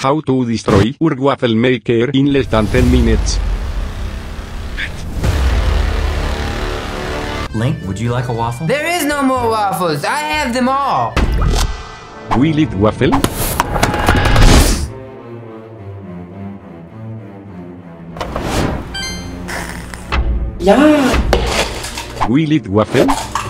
how to destroy your waffle maker in less than 10 minutes. Link, would you like a waffle? There is no more waffles. I have them all. Will it waffle? Yeah. Will it waffle?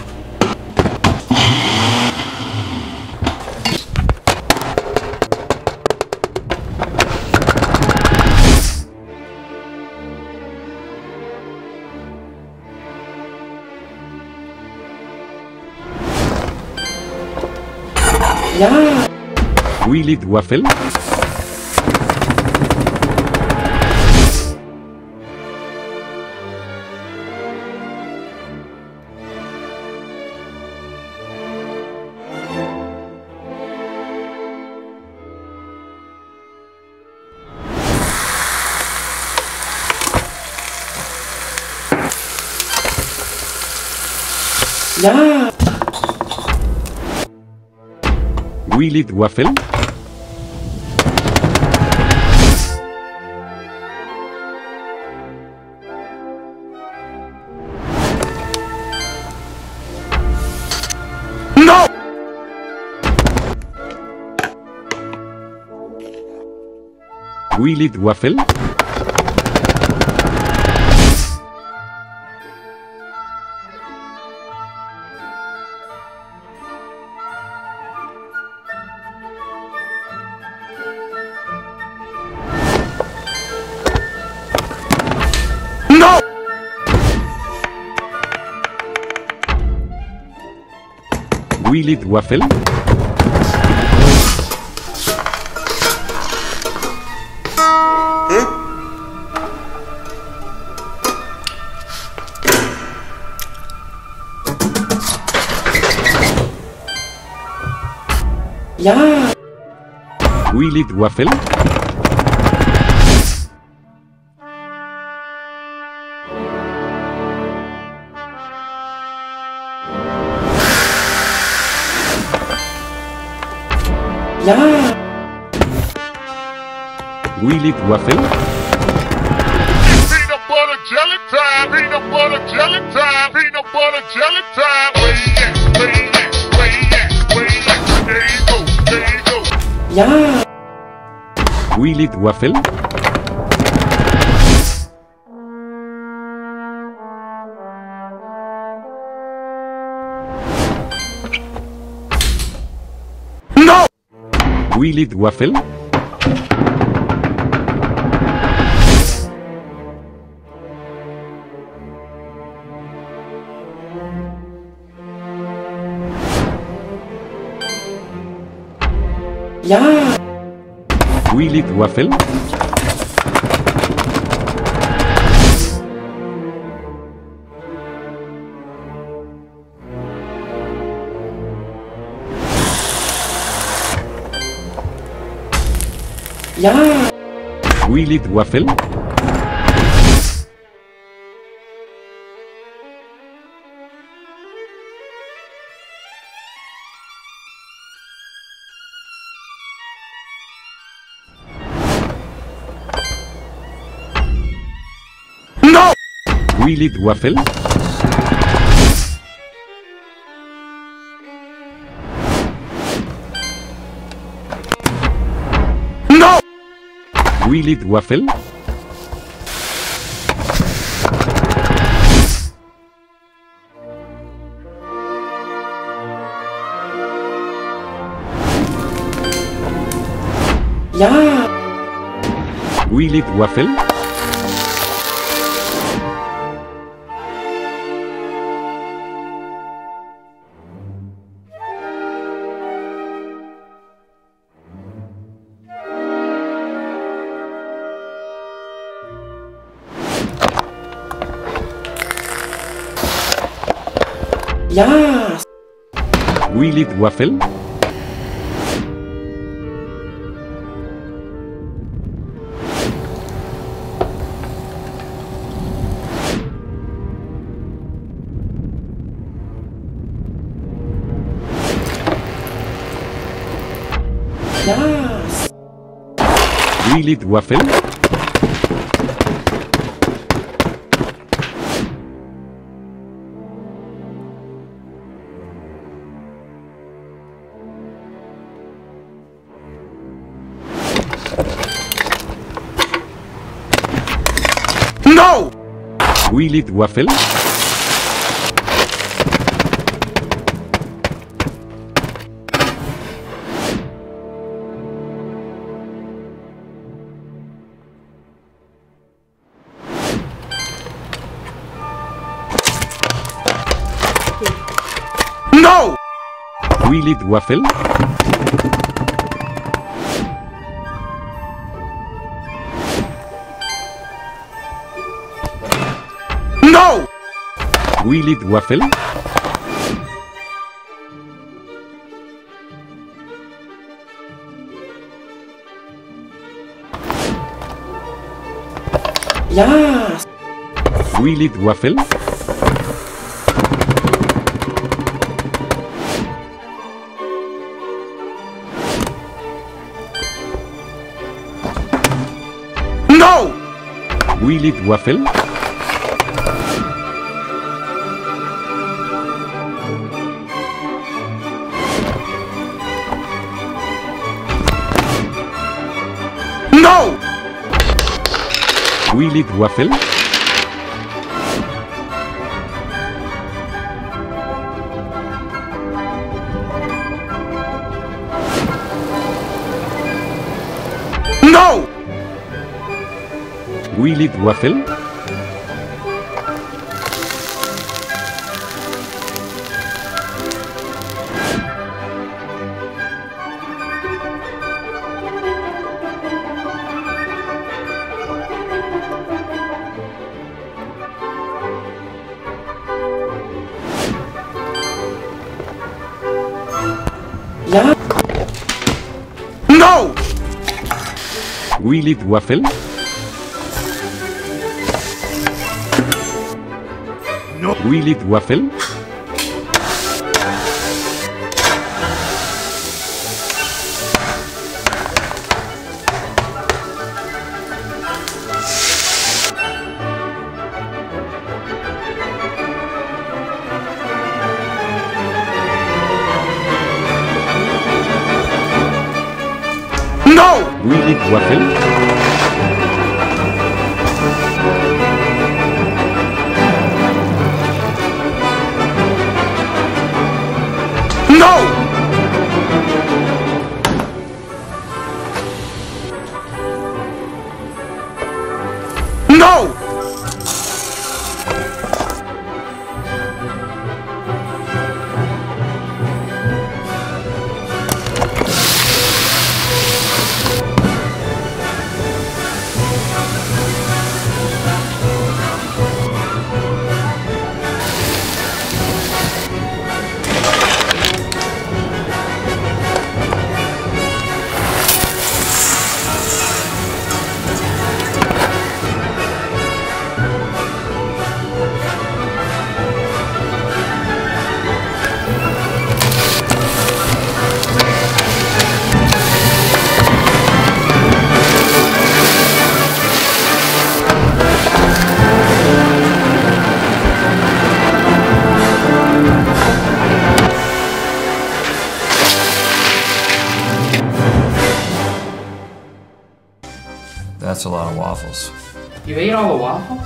Yeah. Will it waffle? Yeah. Will it waffle? No. Will it waffle? No. Will it waffle? Yeah. Will it waffle? Yeah. Will it waffle? Peanut butter jelly time, peanut butter jelly time, peanut butter jelly time. Where you at? Where you at? Where you at? Where you at? There you go, there you go. Yeah. Will it waffle? No. Will it waffle? Yeah. Will it waffle? Yeah. Will it waffle? No. Will it waffle? No. Will it waffle? Yeah. Will it waffle? Yeah. Will it waffle? Yes. Will it waffle? No! Will it waffle? No! Will it waffle? No! Will it waffle? Yes! Will it waffle? No! Will it waffle? No! Will it waffle? No! Will it waffle? Yeah. No! Will it waffle? No! Will it waffle? No! Will it waffle? No! No! That's a lot of waffles. You ate all the waffles?